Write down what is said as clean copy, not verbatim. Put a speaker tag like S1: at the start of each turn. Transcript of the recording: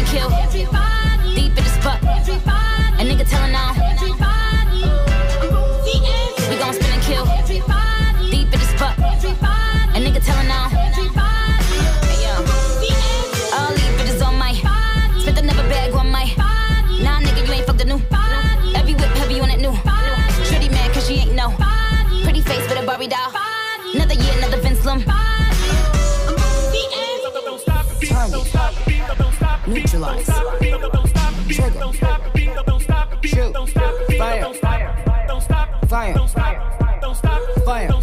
S1: kill. Deep in the spot. A nigga telling on. We gon' spin and kill. Deep in the spot. A nigga telling on. Hey yo. All these bitches on my. Spent another bag on my. Nah nigga, you ain't fucked the new. Every whip heavy on that new. Shitty mad cause she ain't know. Pretty face with a Barbie doll. Another year, another Vince Lum. Target. Neutralize. Trigger. Shoot. Fire. Fire. Fire.